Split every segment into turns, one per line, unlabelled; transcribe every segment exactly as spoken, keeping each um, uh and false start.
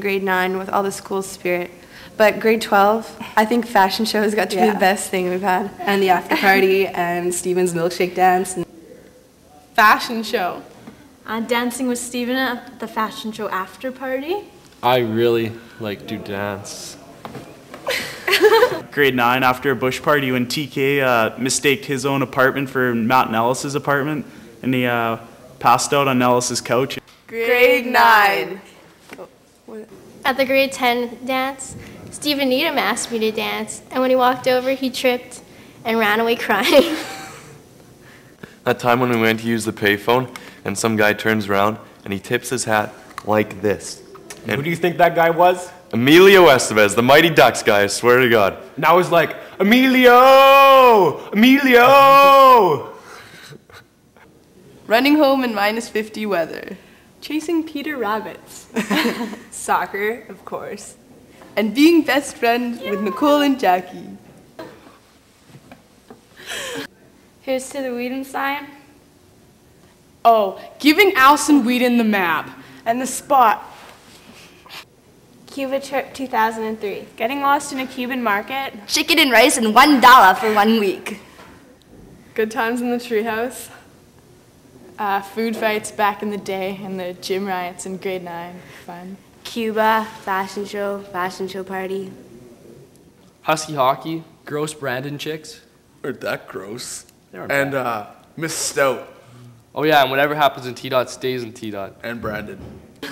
grade nine with all the school spirit. But grade twelve, I think fashion show has got to
Yeah.
be the best thing we've had.
And the after party and Steven's milkshake dance. And
Fashion show.
Uh, dancing with Steven at the fashion show after party.
I really like to dance.
Grade nine, after a bush party when T K uh, mistaked his own apartment for Matt Nellis's apartment, and he uh, passed out on Nellis's couch.
Grade nine.
At the grade ten dance, Stephen Needham asked me to dance, and when he walked over, he tripped and ran away crying.
That time when we went to use the payphone, and some guy turns around and he tips his hat like this. And
who do you think that guy was?
Emilio Estevez, the Mighty Ducks guy, I swear to God.
And I was like, Emilio! Emilio!
running home in minus fifty weather.
Chasing Peter Rabbits.
Soccer, of course. And being best friends with Nicole and Jackie.
Here's to the Whedon sign.
Oh, giving Alison Whedon the map.
And the spot.
Cuba trip two thousand three.
Getting lost in a Cuban market.
Chicken and rice and one dollar for one week.
Good times in the treehouse.
Uh, food fights back in the day and the gym riots in grade nine. Fun.
Cuba, fashion show, fashion show party.
Husky hockey, gross Brandon chicks.
Aren't that gross?
They aren't
And
bad.
uh, Miss Stout
Oh yeah, and whatever happens in T-Dot stays in T-Dot.
and Brandon.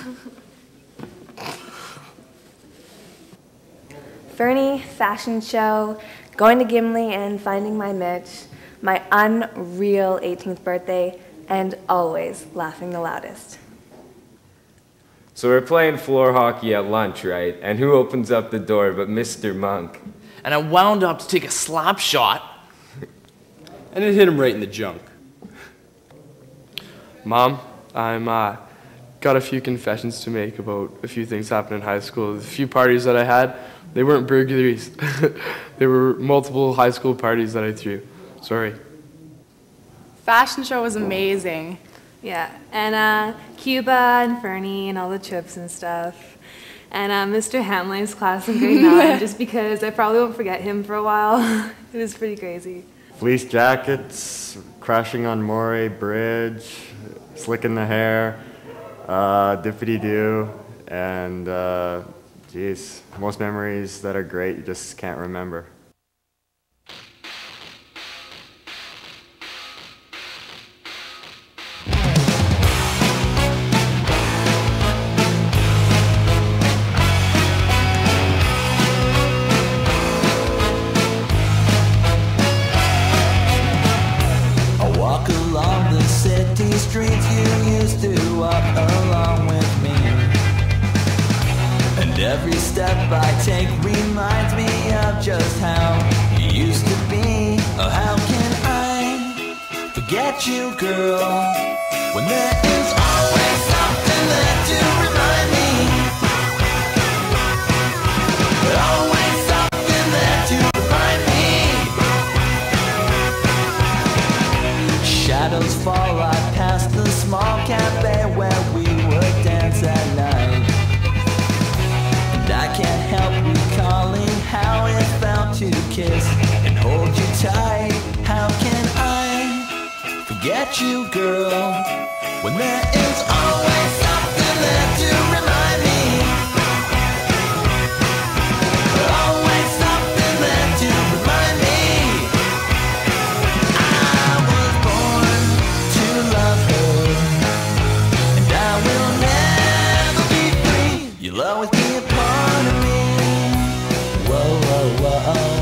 Fernie, fashion show, going to Gimli and finding my Mitch, my unreal eighteenth birthday, and always laughing the loudest.
So we're playing floor hockey at lunch, right? And who opens up the door but Mister Monk?
And I wound up to take a slap shot.
And it hit him right in the junk.
Mom, I'm uh, got a few confessions to make about a few things happened in high school. The few parties that I had, they weren't burglaries. They were multiple high school parties that I threw. Sorry.
Fashion show was amazing.
Yeah, and uh, Cuba and Fernie and all the trips and stuff. And uh, Mister Hamline's class in grade nine, just because I probably won't forget him for a while. It was pretty crazy.
Fleece jackets, crashing on Moray Bridge, slicking the hair, uh, dippity-doo, and uh, geez, most memories that are great you just can't remember.
Streets you used to walk along with me, and every step I take reminds me of just how you used to be. Oh, how can I forget you, girl, when there is always something there to remind me. Always something there to remind me. Shadows fall right past the small cafe where we would dance at night, and I can't help recalling how it felt to kiss and hold you tight. How can I forget you, girl, when there is always something there to remind me. Always something there to remind me. I was born to love her, and I will never be free. You'll always be a part of me. Whoa, whoa, whoa.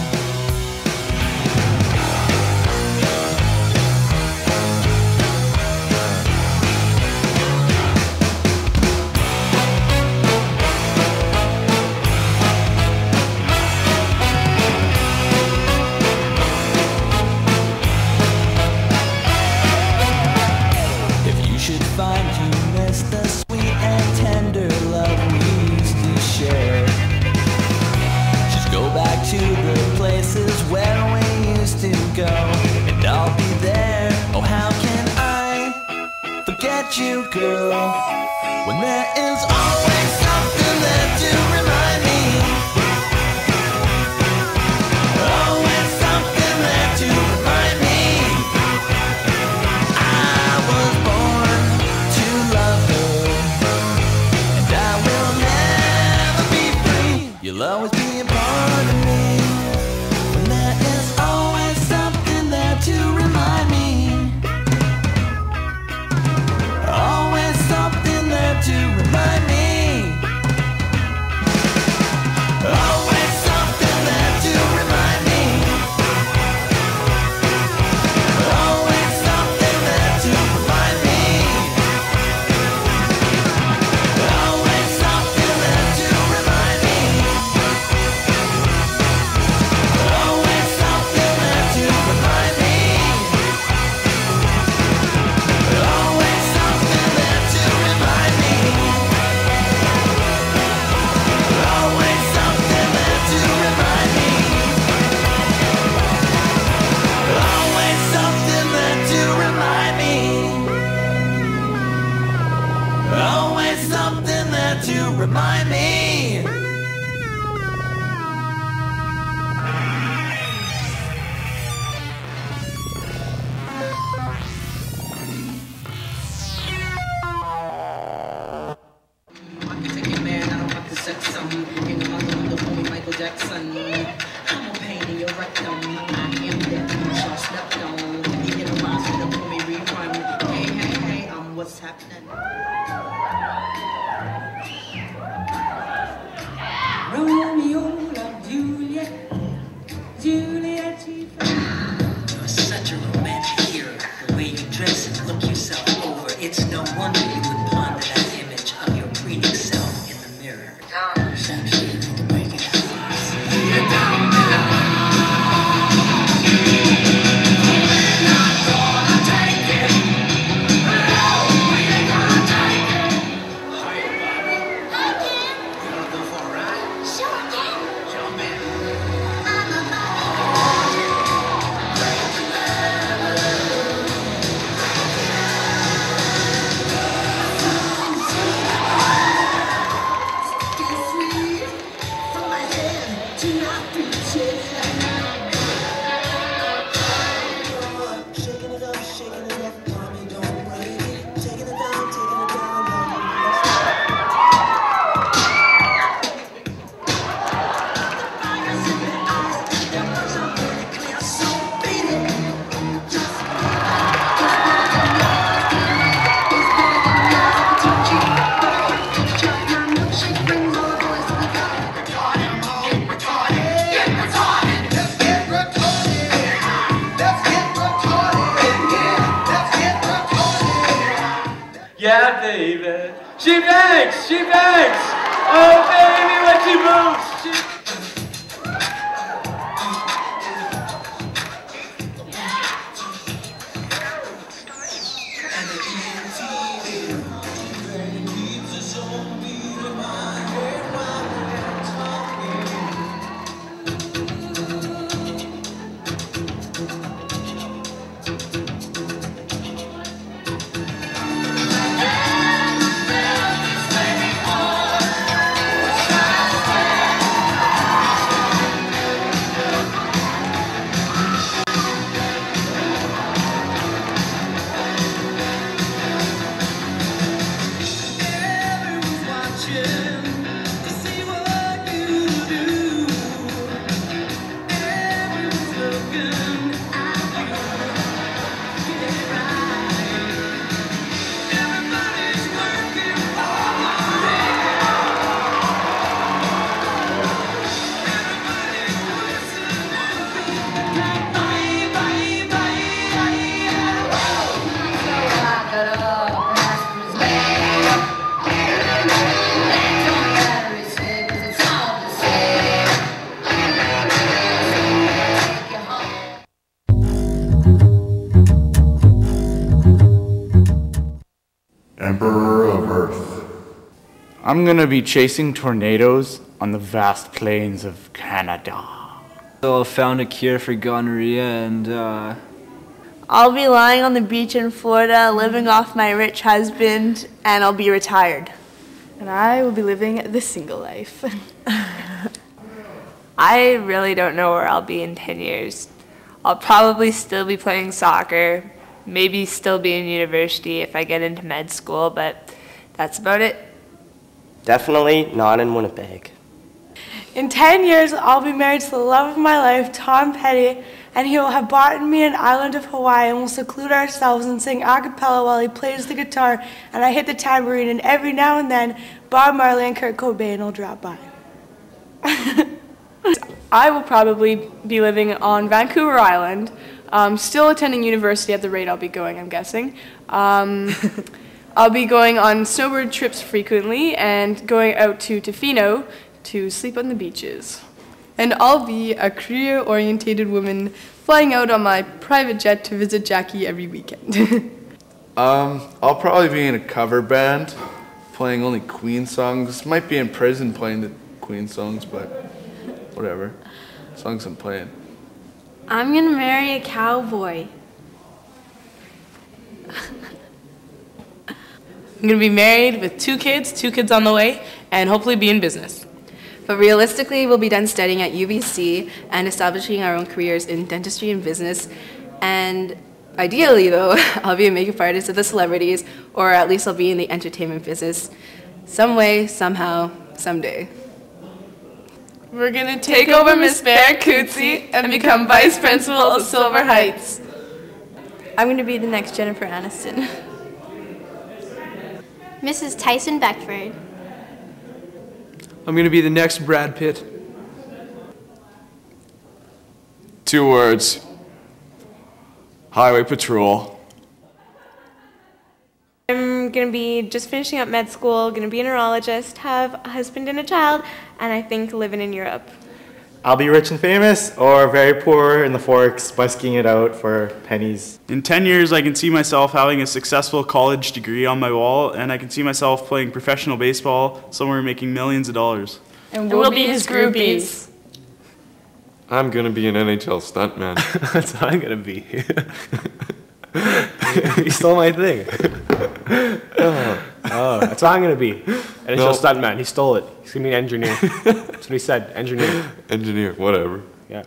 If you should find you miss the sweet and tender love we used to share, just go back to the places where we used to go, and I'll be there. Oh, how can I forget you, girl, when there is always something there Mind me.
Jackson. I'm a pain in your rectum. I am that you shall slept on. You get a rise to the movie rerun. Hey, hey, hey, um, what's happening? Romeo loved Juliet. Juliet, you're such a romantic hero. The way you dress and look yourself over. It's no wonder you would ponder that image of your pretty self in the mirror. Perception.
Yeah, baby. She bangs! She bangs! Oh, baby, when she moves! She...
Emperor of Earth.
I'm gonna be chasing tornadoes on the vast plains of Canada.
So I found a cure for gonorrhea and uh...
I'll be lying on the beach in Florida, living off my rich husband, and I'll be retired.
And I will be living the single life.
I really don't know where I'll be in ten years. I'll probably still be playing soccer, maybe still be in university if I get into med school, but that's about it.
Definitely not in Winnipeg.
In ten years, I'll be married to the love of my life, Tom Petty, and he will have bought me an island of Hawaii, and we'll seclude ourselves and sing a cappella while he plays the guitar and I hit the tambourine, and every now and then Bob Marley and Kurt Cobain will drop by.
I will probably be living on Vancouver Island, um, still attending university at the rate I'll be going, I'm guessing. Um, I'll be going on snowboard trips frequently and going out to Tofino to sleep on the beaches.
And I'll be a career-orientated woman flying out on my private jet to visit Jackie every weekend.
um, I'll probably be in a cover band, playing only Queen songs. Might be in prison playing the Queen songs, but whatever. Songs I'm playing.
I'm gonna marry a cowboy.
I'm gonna be married with two kids, two kids on the way,
and hopefully be in business.
But realistically, we'll be done studying at U B C and establishing our own careers in dentistry and business. And ideally, though, I'll be a makeup artist of the celebrities, or at least I'll be in the entertainment business some way, somehow, someday.
We're gonna take over Miss Baracuzzi and become vice principal of Silver Heights.
I'm going to be the next Jennifer Aniston.
Missus Tyson Beckford.
I'm going to be the next Brad Pitt.
Two words. Highway Patrol.
I'm going to be just finishing up med school, going to be a neurologist, have a husband and a child, and I think living in Europe.
I'll be rich and famous, or very poor in the Forks, busking it out for pennies.
In ten years, I can see myself having a successful college degree on my wall, and I can see myself playing professional baseball somewhere making millions of dollars.
And we'll, we'll be his groupies.
I'm gonna be an N H L stuntman.
That's what I'm gonna be. You stole my thing. Oh, oh, that's what I'm gonna be. N H L
No.
stuntman. He stole it. He's gonna be an engineer. That's what he said. Engineer.
Engineer, whatever.
Yeah.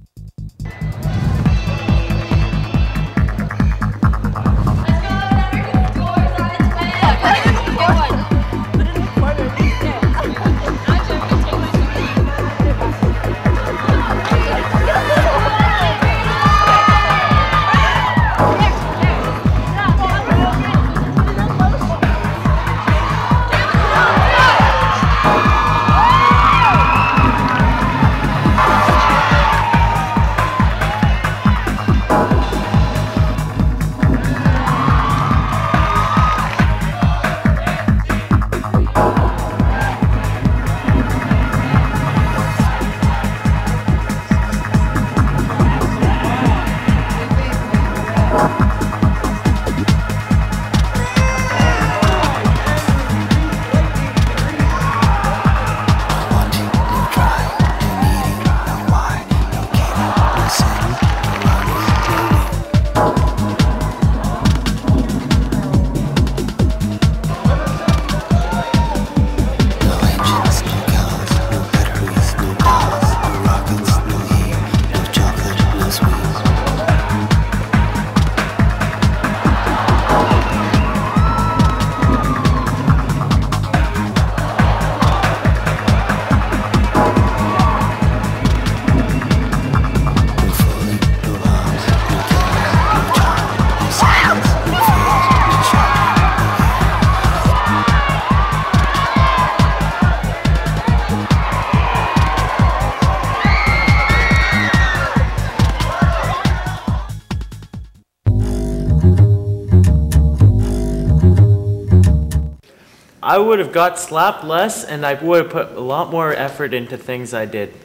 I would have got slapped less, and I would have put a lot more effort into things I did.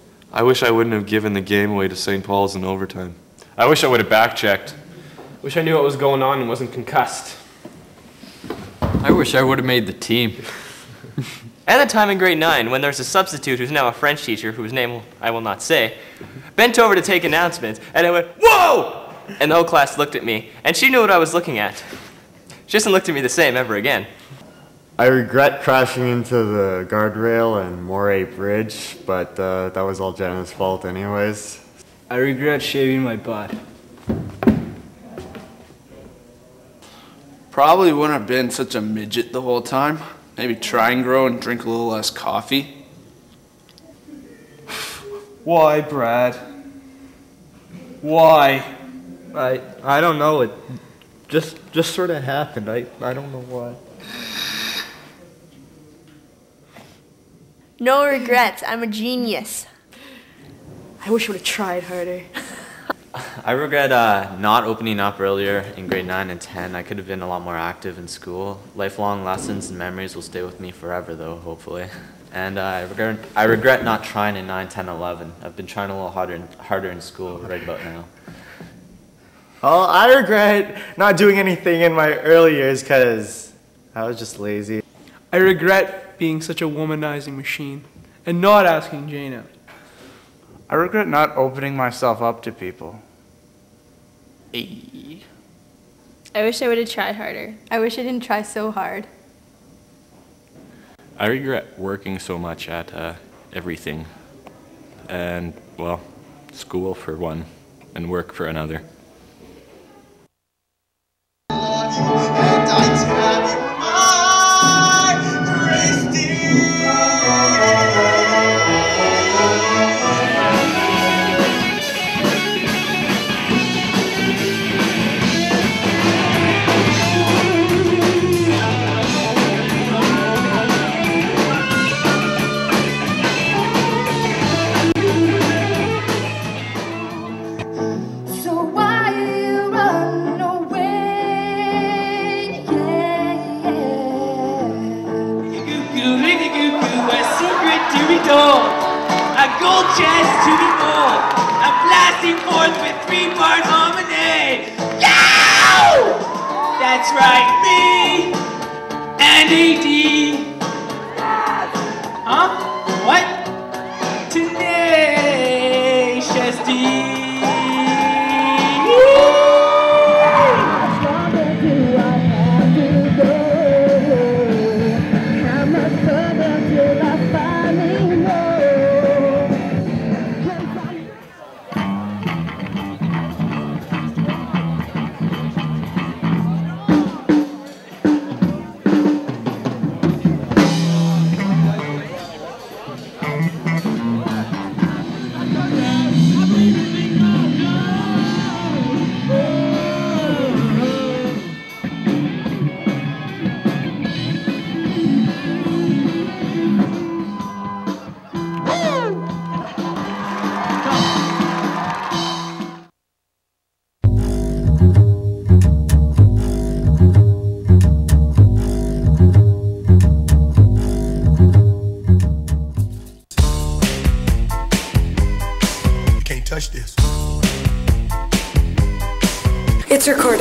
I wish I wouldn't have given the game away to Saint Paul's in overtime.
I wish I would have back-checked. Wish I knew what was going on and wasn't concussed.
I wish I would have made the team.
At the time in grade nine, when there was a substitute who's now a French teacher, whose name I will not say, bent over to take announcements, and I went, "Whoa!" And the whole class looked at me, and she knew what I was looking at. She doesn't look at me the same ever again.
I regret crashing into the guardrail and Moray Bridge, but uh, that was all Jenna's fault anyways.
I regret shaving my butt.
Probably wouldn't have been such a midget the whole time. Maybe try and grow and drink a little less coffee.
Why, Brad? Why?
I I don't know. It just just sort of happened. I I don't know why.
No regrets. I'm a genius.
I wish I would have tried harder.
I regret uh, not opening up earlier in grade nine and ten. I could have been a lot more active in school. Lifelong lessons and memories will stay with me forever, though, hopefully. And uh, I, regret, I regret not trying in nine, ten, eleven. I've been trying a little harder, in, harder in school right about now.
Oh, I regret not doing anything in my early years because I was just lazy.
I regret being such a womanizing machine and not asking Jane out.
I regret not opening myself up to people.
I wish I would have tried harder.
I wish I didn't try so hard.
I regret working so much at uh, everything. And, well, school for one, and work for another.
A gold chest to the mold, a blasting forth with three-part harmony. Yow! That's right, me and A D. Huh? What? Tenacious D.
Touch this.
It's recording.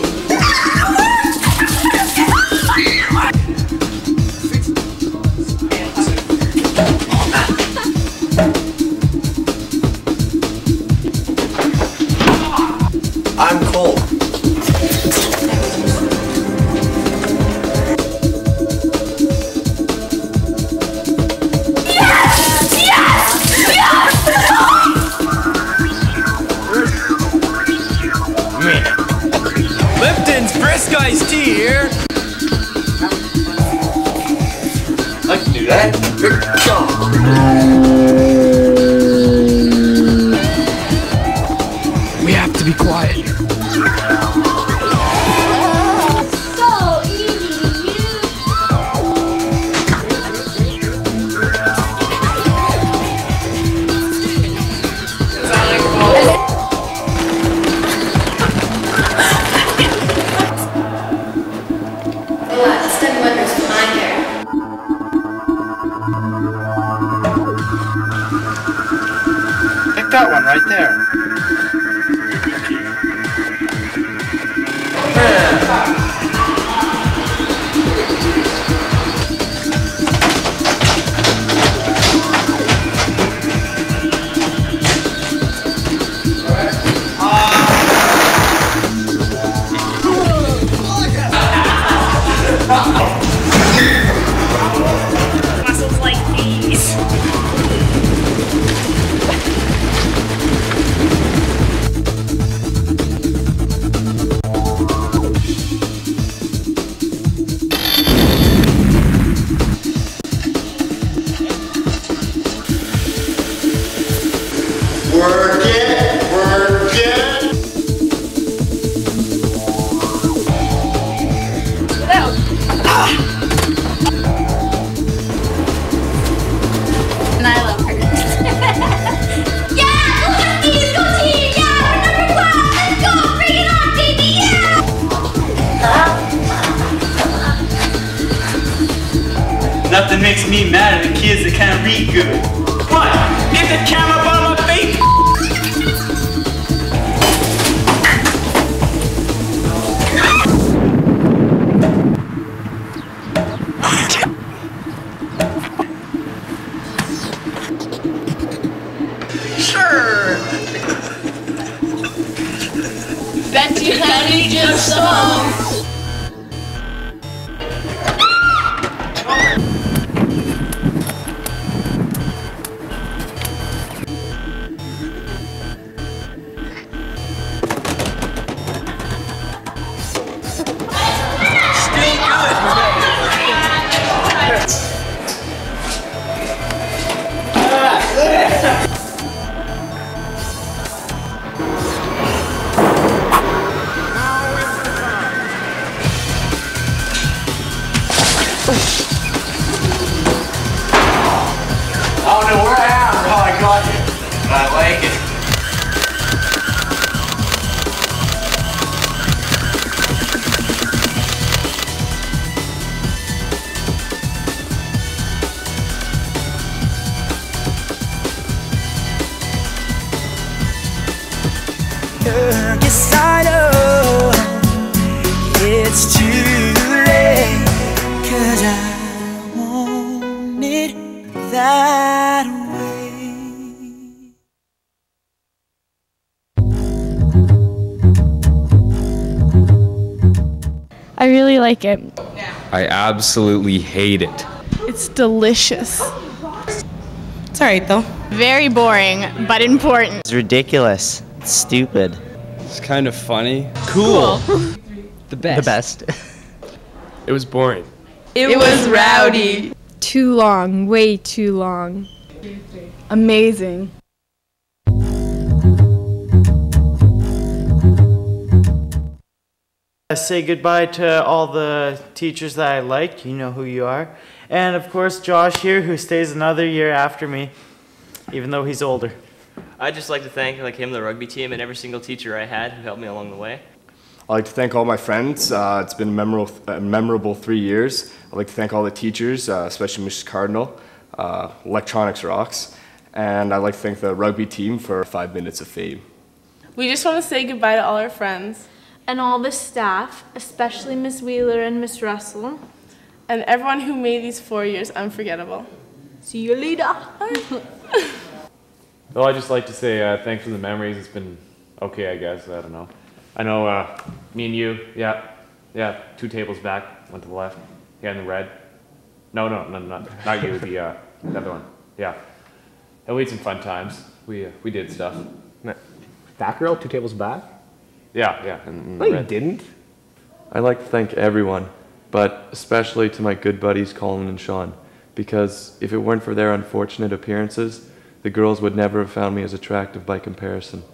I'm cold.
Lipton's brisk iced tea here.
I can do that. Good job.
We have to be quiet.
So easy.
Pick that one right there.
Muscles like these.
Work it, work it.
And I love her. Yeah, go Huskies, go team! Yeah, we're number one! Let's go! Bring it on, baby! Yeah!
Nothing makes me mad than kids that can't read good. What? Get the camera up on my face!
Sure! Bet you had me just songs!
I don't know where I am or how I got here, but I like it.
Yes, I know it's too late, 'cause I want it that way.
I really like it.
I absolutely hate it.
It's delicious.
It's alright though.
Very boring, but important.
It's ridiculous. It's stupid.
It's kind of funny.
Cool.
The best.
The best.
It was boring.
It, it was rowdy.
Too long, way too long.
Amazing.
I say goodbye to all the teachers that I like. You know who you are. And of course, Josh here, who stays another year after me, even though he's older.
I'd just like to thank like him, the rugby team, and every single teacher I had who helped me along the way.
I'd like to thank all my friends. Uh, it's been a memorable, a memorable three years. I'd like to thank all the teachers, uh, especially Missus Cardinal. Uh, electronics rocks. And I'd like to thank the rugby team for five minutes of fame.
We just want to say goodbye to all our friends.
And all the staff, especially Miss Wheeler and Miss Russell.
And everyone who made these four years unforgettable.
See you later.
Well, I'd just like to say uh, thanks for the memories. It's been okay, I guess. I don't know. I know uh, me and you, yeah, yeah, two tables back, went to the left, yeah, in the red. No, no, no, no, not you, the, uh, the other one, yeah. And we had some fun times. We, uh, we did stuff.
That girl, two tables back?
Yeah, yeah. In, in
no,
the
you
red.
didn't.
I'd like to thank everyone, but especially to my good buddies Colin and Sean, because if it weren't for their unfortunate appearances, the girls would never have found me as attractive by comparison.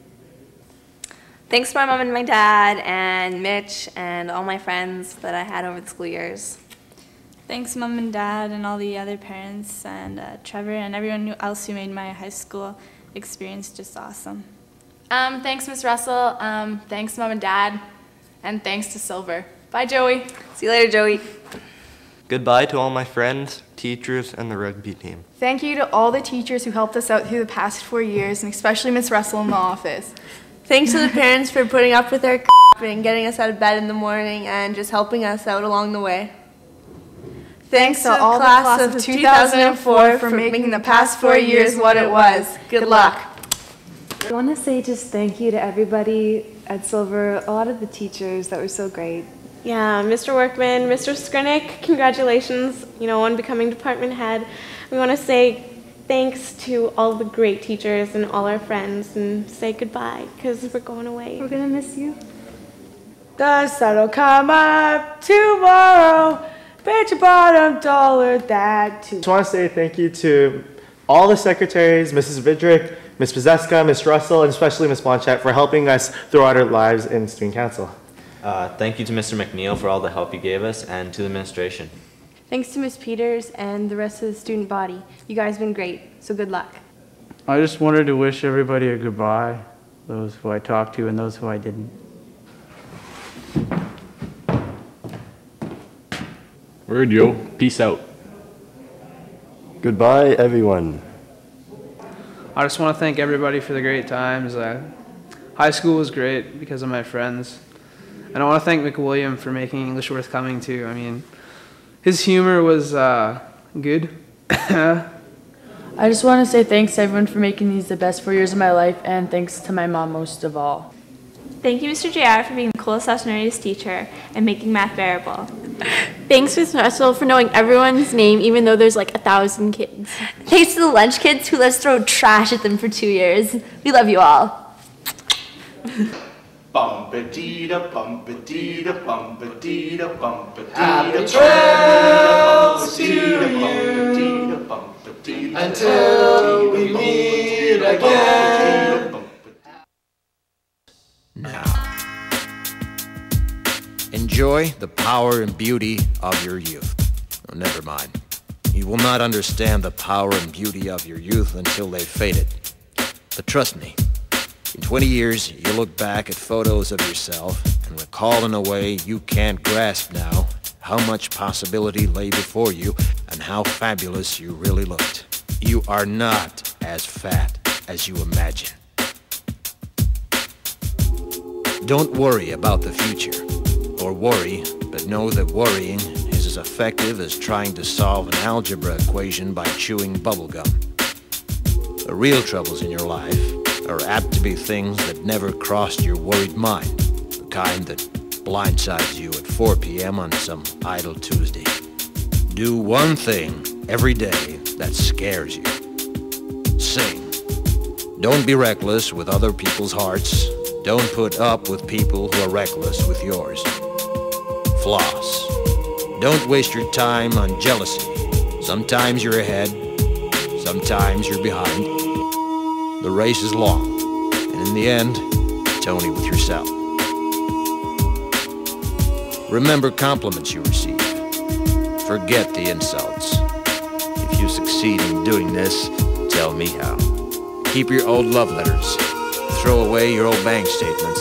Thanks to my mom and my dad and Mitch and all my friends that I had over the school years.
Thanks Mom and Dad and all the other parents and uh, Trevor and everyone else who made my high school experience just awesome.
Um, thanks Miss Russell, um, thanks Mom and Dad, and thanks to Silver. Bye Joey.
See you later, Joey.
Goodbye to all my friends, teachers, and the rugby team.
Thank you to all the teachers who helped us out through the past four years, and especially Miss Russell in the office.
Thanks to the parents for putting up with our and getting us out of bed in the morning and just helping us out along the way. Thanks to all the class of two thousand four for making the past four years what it was. Good luck.
I want to say just thank you to everybody at Silver, a lot of the teachers that were so great.
Yeah, Mister Workman, Mister Skrinick, congratulations, you know, on becoming department head. We want to say thanks to all the great teachers and all our friends and say goodbye because we're going away.
We're going to miss you.
The sun'll come up tomorrow. Bet your bottom dollar that too.
I just want to say thank you to all the secretaries, Missus Vidrick, Miss Pozeska, Miss Russell, and especially Miss Blanchett for helping us throughout our lives in student council.
Uh, thank you to Mister McNeil for all the help you gave us and to the administration.
Thanks to Miss Peters and the rest of the student body. You guys have been great, so good luck.
I just wanted to wish everybody a goodbye, those who I talked to and those who I didn't.
Word, yo. Peace out.
Goodbye, everyone.
I just want to thank everybody for the great times. Uh, high school was great because of my friends. And I want to thank McWilliam for making English worth coming to. I mean, his humor was uh, good.
I just want to say thanks to everyone for making these the best four years of my life, and thanks to my mom most of all.
Thank you, Mister J R, for being the coolest slash nerdiest teacher and making math bearable.
Thanks, Miss Russell, for knowing everyone's name, even though there's like a thousand kids.
Thanks to the lunch kids who let us throw trash at them for two years. We love you all.
Bum-ba-dee-da, bum-ba-dee-da, bum-ba-dee-da, bum-ba-dee-da.
Happy trails to you until we meet again.
Now, enjoy the power and beauty of your youth.
Oh, never mind. You will not understand the power and beauty of your youth until they've faded. But trust me, in twenty years, you'll look back at photos of yourself and recall in a way you can't grasp now how much possibility lay before you and how fabulous you really looked. You are not as fat as you imagine. Don't worry about the future, or worry, but know that worrying is as effective as trying to solve an algebra equation by chewing bubblegum. The real troubles in your life are apt to be things that never crossed your worried mind, the kind that blindsides you at four p m on some idle Tuesday. Do one thing every day that scares you. Sing. Don't be reckless with other people's hearts. Don't put up with people who are reckless with yours. Floss. Don't waste your time on jealousy. Sometimes you're ahead, sometimes you're behind. The race is long, and in the end, it's only with yourself. Remember compliments you receive. Forget the insults. If you succeed in doing this, tell me how. Keep your old love letters. Throw away your old bank statements.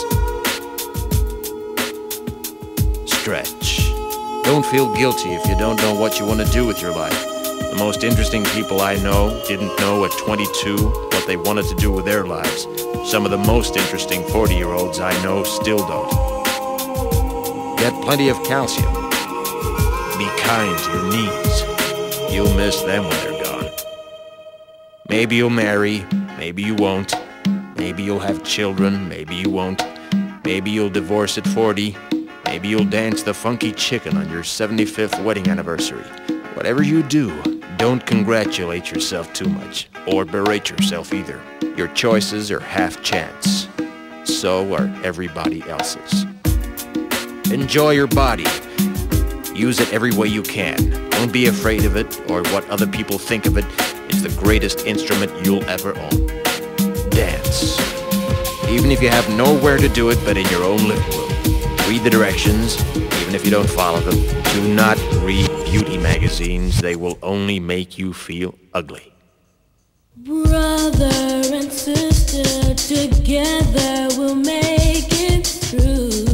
Stretch. Don't feel guilty if you don't know what you want to do with your life. The most interesting people I know didn't know at twenty-two what they wanted to do with their lives. Some of the most interesting forty-year-olds I know still don't. Get plenty of calcium. Be kind to your knees. You'll miss them when they're gone. Maybe you'll marry, maybe you won't. Maybe you'll have children, maybe you won't. Maybe you'll divorce at forty. Maybe you'll dance the funky chicken on your seventy-fifth wedding anniversary. Whatever you do, don't congratulate yourself too much, or berate yourself either. Your choices are half chance. So are everybody else's. Enjoy your body. Use it every way you can. Don't be afraid of it, or what other people think of it. It's the greatest instrument you'll ever own. Dance. Even if you have nowhere to do it but in your own living room. Read the directions, even if you don't follow them. Do not read beauty magazines. They will only make you feel ugly.
Brother and sister, together we'll make it through.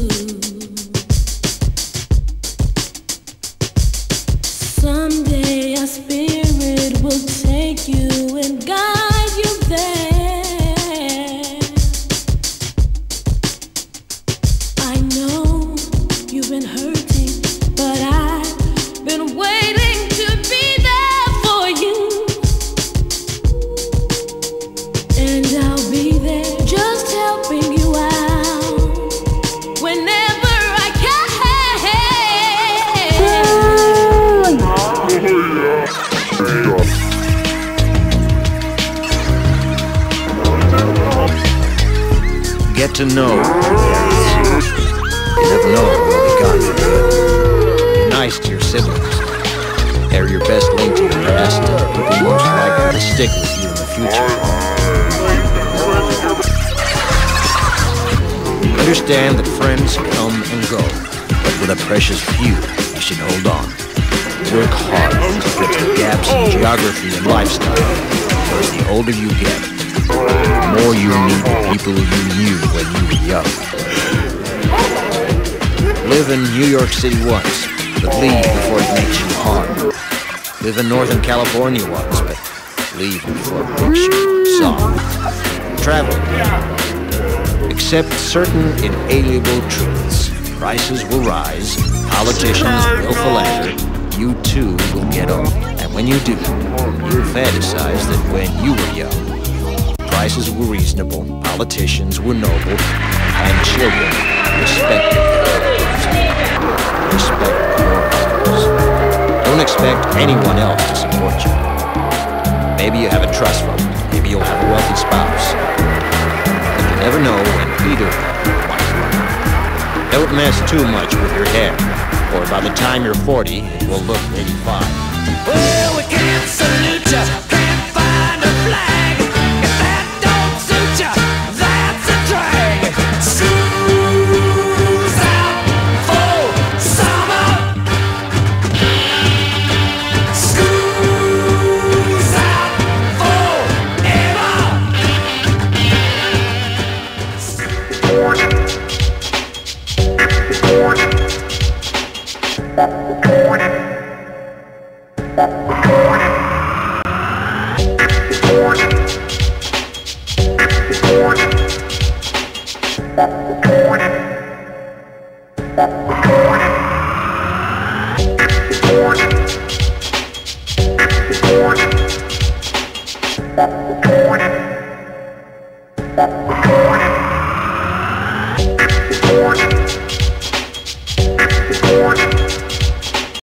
Someday our spirit will take you and guide you there. I know you've been hurting, but I've been waiting to be there for you. And I'll be there just helping you out whenever I
can. Get to know your parents. You never know what will be gone for good. Be nice to your siblings. They're your best link to your past and people most likely to stick with you in the future. Understand that friends come and go, but with a precious few, you should hold on. Work hard to fix the gaps in geography and lifestyle, because the older you get, the more you need the people you knew when you were young. Live in New York City once, but leave before it makes you hard. Live in Northern California once, but leave before it makes you soft. Travel. Accept certain inalienable truths. Prices will rise, politicians will philander, you too will get old. And when you do, you'll fantasize that when you were young, prices were reasonable, politicians were noble, and children respected their elders. Respect your elders. Don't expect anyone else to support you. Maybe you have a trust fund, maybe you'll have a wealthy spouse. But you never know when either of them might run. Don't mess too much with your hair, or by the time you're forty, it will look eighty-five.
Well, we can't salute ya, can't find a flag. If that don't suit ya, that's a drag. School's out for summer. Bye.